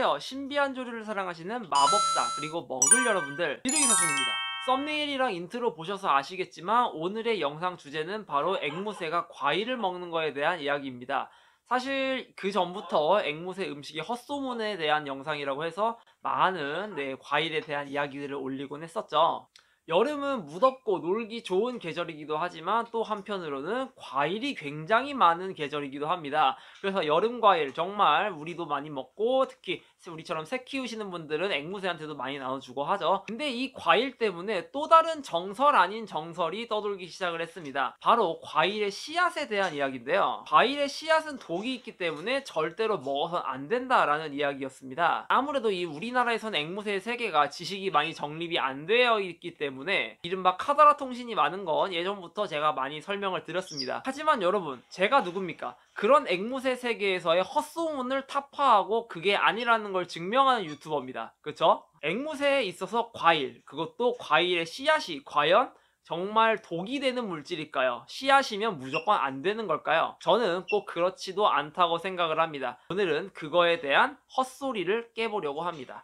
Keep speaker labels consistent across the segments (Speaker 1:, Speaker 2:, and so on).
Speaker 1: 안녕하세요. 신비한 조류를 사랑하시는 마법사 그리고 먹을 여러분들, 비둘기사촌입니다. 썸네일이랑 인트로 보셔서 아시겠지만 오늘의 영상 주제는 바로 앵무새가 과일을 먹는 거에 대한 이야기입니다. 사실 그 전부터 앵무새 음식의 헛소문에 대한 영상이라고 해서 많은 과일에 대한 이야기들을 올리곤 했었죠. 여름은 무덥고 놀기 좋은 계절이기도 하지만 또 한편으로는 과일이 굉장히 많은 계절이기도 합니다. 그래서 여름 과일 정말 우리도 많이 먹고, 특히 우리처럼 새 키우시는 분들은 앵무새한테도 많이 나눠주고 하죠. 근데 이 과일 때문에 또 다른 정설 아닌 정설이 떠돌기 시작을 했습니다. 바로 과일의 씨앗에 대한 이야기인데요. 과일의 씨앗은 독이 있기 때문에 절대로 먹어서는 안 된다라는 이야기였습니다. 아무래도 이 우리나라에선 앵무새의 세계가 지식이 많이 정립이 안 되어 있기 때문에 이른바 카더라 통신이 많은 건 예전부터 제가 많이 설명을 드렸습니다. 하지만 여러분, 제가 누굽니까? 그런 앵무새 세계에서의 헛소문을 타파하고 그게 아니라는 걸 증명하는 유튜버입니다. 그쵸? 앵무새에 있어서 과일, 그것도 과일의 씨앗이 과연 정말 독이 되는 물질일까요? 씨앗이면 무조건 안 되는 걸까요? 저는 꼭 그렇지도 않다고 생각을 합니다. 오늘은 그거에 대한 헛소리를 깨보려고 합니다.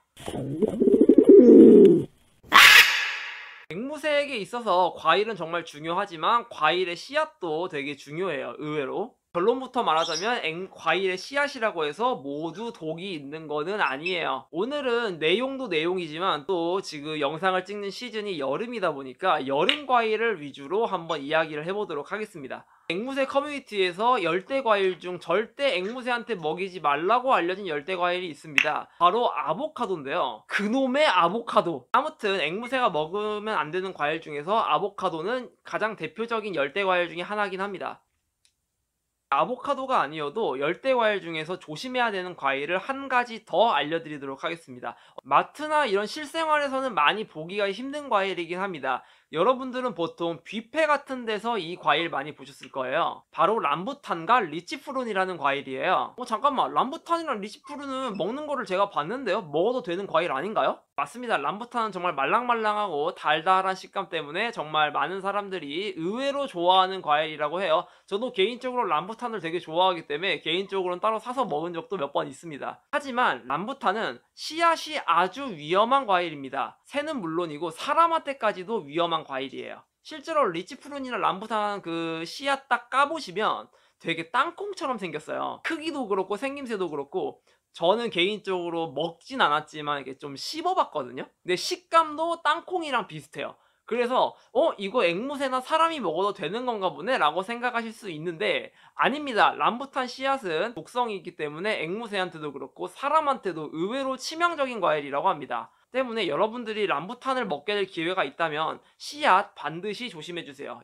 Speaker 1: 앵무새에게 있어서 과일은 정말 중요하지만 과일의 씨앗도 되게 중요해요. 의외로. 결론부터 말하자면 과일의 씨앗이라고 해서 모두 독이 있는 거는 아니에요. 오늘은 내용도 내용이지만 또 지금 영상을 찍는 시즌이 여름이다 보니까 여름 과일을 위주로 한번 이야기를 해보도록 하겠습니다. 앵무새 커뮤니티에서 열대과일 중 절대 앵무새한테 먹이지 말라고 알려진 열대과일이 있습니다. 바로 아보카도인데요. 그놈의 아보카도! 아무튼 앵무새가 먹으면 안 되는 과일 중에서 아보카도는 가장 대표적인 열대과일 중에 하나긴 합니다. 아보카도가 아니어도 열대과일 중에서 조심해야 되는 과일을 한 가지 더 알려드리도록 하겠습니다. 마트나 이런 실생활에서는 많이 보기가 힘든 과일이긴 합니다. 여러분들은 보통 뷔페 같은 데서 이 과일 많이 보셨을 거예요. 바로 람부탄과 리치푸른이라는 과일이에요. 잠깐만, 람부탄이랑 리치푸른은 먹는 거를 제가 봤는데요? 먹어도 되는 과일 아닌가요? 맞습니다. 람부탄은 정말 말랑말랑하고 달달한 식감 때문에 정말 많은 사람들이 의외로 좋아하는 과일이라고 해요. 저도 개인적으로 람부탄을 되게 좋아하기 때문에 개인적으로는 따로 사서 먹은 적도 몇 번 있습니다. 하지만 람부탄은 씨앗이 아주 위험한 과일입니다. 새는 물론이고 사람한테까지도 위험한 과일이에요. 실제로 리치푸른이나 람부탄 그 씨앗 딱 까보시면 되게 땅콩처럼 생겼어요. 크기도 그렇고 생김새도 그렇고 저는 개인적으로 먹진 않았지만 이게 좀 씹어봤거든요. 근데 식감도 땅콩이랑 비슷해요. 그래서 이거 앵무새나 사람이 먹어도 되는 건가 보네 라고 생각하실 수 있는데 아닙니다. 람부탄 씨앗은 독성이 있기 때문에 앵무새한테도 그렇고 사람한테도 의외로 치명적인 과일이라고 합니다. 때문에 여러분들이 람부탄을 먹게 될 기회가 있다면 씨앗 반드시 조심해주세요.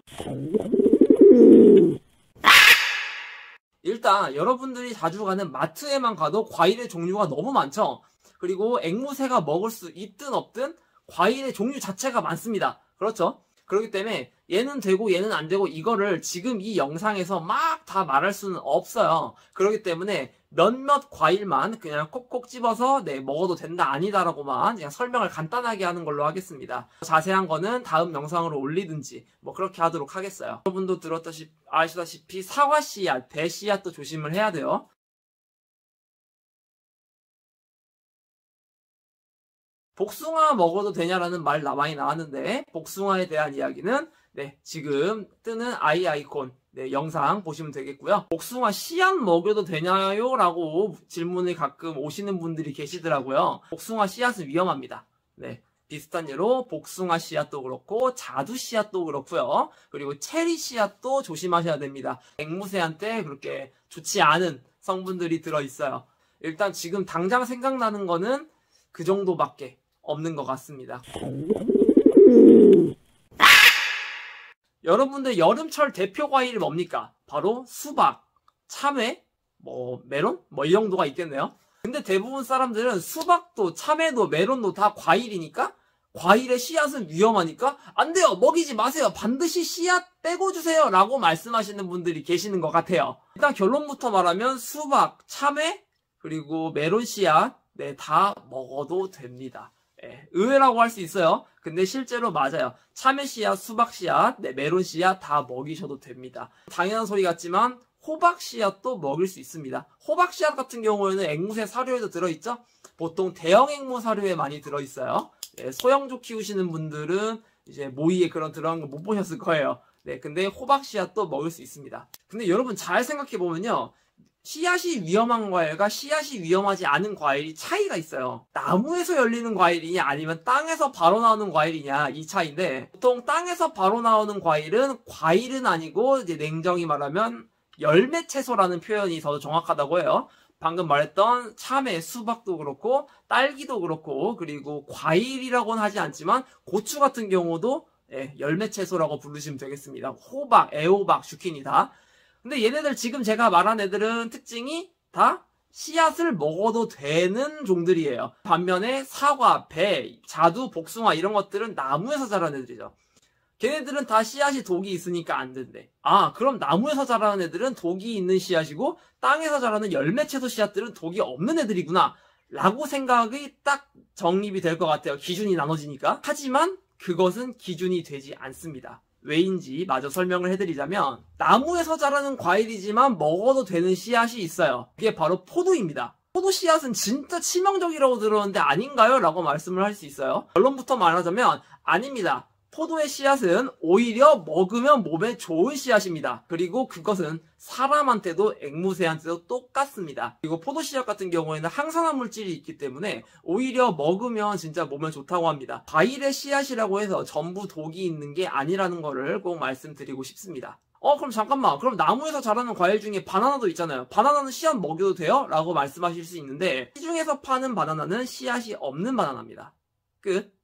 Speaker 1: 일단 여러분들이 자주 가는 마트에만 가도 과일의 종류가 너무 많죠. 그리고 앵무새가 먹을 수 있든 없든 과일의 종류 자체가 많습니다. 그렇죠? 그렇기 때문에 얘는 되고 얘는 안 되고 이거를 지금 이 영상에서 막 다 말할 수는 없어요. 그렇기 때문에 몇몇 과일만 그냥 콕콕 집어서 먹어도 된다 아니다라고만 그냥 설명을 간단하게 하는 걸로 하겠습니다. 자세한 거는 다음 영상으로 올리든지 뭐 그렇게 하도록 하겠어요. 여러분도 아시다시피 사과 씨앗, 배 씨앗도 조심을 해야 돼요. 복숭아 먹어도 되냐라는 말 많이 나왔는데 복숭아에 대한 이야기는 지금 뜨는 아이콘 영상 보시면 되겠고요. 복숭아 씨앗 먹여도 되냐요? 라고 질문이 가끔 오시는 분들이 계시더라고요. 복숭아 씨앗은 위험합니다. 비슷한 예로 복숭아 씨앗도 그렇고 자두 씨앗도 그렇고요. 그리고 체리 씨앗도 조심하셔야 됩니다. 앵무새한테 그렇게 좋지 않은 성분들이 들어있어요. 일단 지금 당장 생각나는 거는 그 정도밖에 없는 것 같습니다. 여러분들 여름철 대표 과일이 뭡니까? 바로 수박, 참외, 메론? 이 정도가 있겠네요. 근데 대부분 사람들은 수박도 참외도 메론도 다 과일이니까 과일의 씨앗은 위험하니까 안 돼요, 먹이지 마세요, 반드시 씨앗 빼고 주세요 라고 말씀하시는 분들이 계시는 것 같아요. 일단 결론부터 말하면 수박, 참외, 그리고 메론 씨앗 다 먹어도 됩니다. 의외라고 할 수 있어요. 근데 실제로 맞아요. 참외 씨앗, 수박 씨앗, 메론 씨앗 다 먹이셔도 됩니다. 당연한 소리 같지만 호박 씨앗도 먹일 수 있습니다. 호박 씨앗 같은 경우에는 앵무새 사료에도 들어있죠? 보통 대형 앵무 사료에 많이 들어있어요. 네, 소형조 키우시는 분들은 이제 모이에 그런 들어간 거 못 보셨을 거예요. 네, 근데 호박 씨앗도 먹을 수 있습니다. 근데 여러분 잘 생각해 보면요. 씨앗이 위험한 과일과 씨앗이 위험하지 않은 과일이 차이가 있어요. 나무에서 열리는 과일이냐 아니면 땅에서 바로 나오는 과일이냐 이 차이인데, 보통 땅에서 바로 나오는 과일은 아니고 이제 냉정히 말하면 열매 채소라는 표현이 더 정확하다고 해요. 방금 말했던 참외, 수박도 그렇고 딸기도 그렇고, 그리고 과일이라고는 하지 않지만 고추 같은 경우도 열매 채소라고 부르시면 되겠습니다. 호박, 애호박, 주키니 다. 근데 얘네들 지금 제가 말한 애들은 특징이 다 씨앗을 먹어도 되는 종들이에요. 반면에 사과, 배, 자두, 복숭아 이런 것들은 나무에서 자라는 애들이죠. 걔네들은 다 씨앗이 독이 있으니까 안 된대. 아, 그럼 나무에서 자라는 애들은 독이 있는 씨앗이고 땅에서 자라는 열매채소 씨앗들은 독이 없는 애들이구나 라고 생각이 딱 정립이 될 것 같아요. 기준이 나눠지니까. 하지만 그것은 기준이 되지 않습니다. 왜인지 마저 설명을 해드리자면, 나무에서 자라는 과일이지만 먹어도 되는 씨앗이 있어요. 그게 바로 포도입니다. 포도 씨앗은 진짜 치명적이라고 들었는데 아닌가요? 라고 말씀을 할 수 있어요. 결론부터 말하자면 아닙니다. 포도의 씨앗은 오히려 먹으면 몸에 좋은 씨앗입니다. 그리고 그것은 사람한테도 앵무새한테도 똑같습니다. 그리고 포도 씨앗 같은 경우에는 항산화 물질이 있기 때문에 오히려 먹으면 진짜 몸에 좋다고 합니다. 과일의 씨앗이라고 해서 전부 독이 있는 게 아니라는 거를 꼭 말씀드리고 싶습니다. 그럼 잠깐만, 그럼 나무에서 자라는 과일 중에 바나나도 있잖아요. 바나나는 씨앗 먹여도 돼요? 라고 말씀하실 수 있는데, 시중에서 파는 바나나는 씨앗이 없는 바나나입니다. 끝.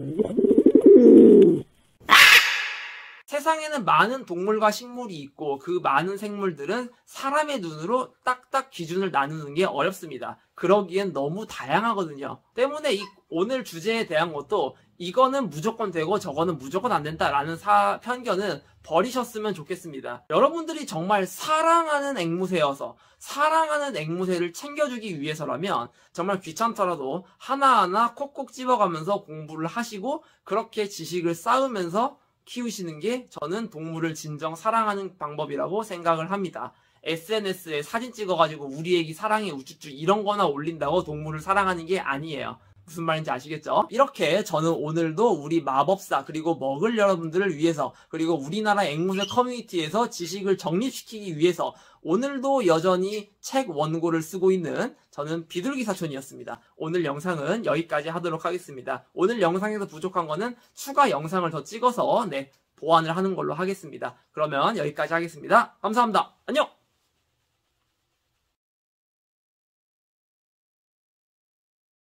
Speaker 1: 세상에는 많은 동물과 식물이 있고 그 많은 생물들은 사람의 눈으로 딱딱 기준을 나누는 게 어렵습니다. 그러기엔 너무 다양하거든요. 때문에 오늘 주제에 대한 것도 이거는 무조건 되고 저거는 무조건 안 된다라는 편견은 버리셨으면 좋겠습니다. 여러분들이 정말 사랑하는 앵무새여서 사랑하는 앵무새를 챙겨주기 위해서라면 정말 귀찮더라도 하나하나 콕콕 집어가면서 공부를 하시고 그렇게 지식을 쌓으면서 키우시는 게 저는 동물을 진정 사랑하는 방법이라고 생각을 합니다. SNS에 사진 찍어가지고 우리 애기 사랑해 우쭈쭈 이런 거나 올린다고 동물을 사랑하는 게 아니에요. 무슨 말인지 아시겠죠? 이렇게 저는 오늘도 우리 마법사 그리고 먹을 여러분들을 위해서, 그리고 우리나라 앵무새 커뮤니티에서 지식을 정립시키기 위해서 오늘도 여전히 책 원고를 쓰고 있는 저는 비둘기 사촌이었습니다. 오늘 영상은 여기까지 하도록 하겠습니다. 오늘 영상에서 부족한 거는 추가 영상을 더 찍어서 보완을 하는 걸로 하겠습니다. 그러면 여기까지 하겠습니다. 감사합니다. 안녕!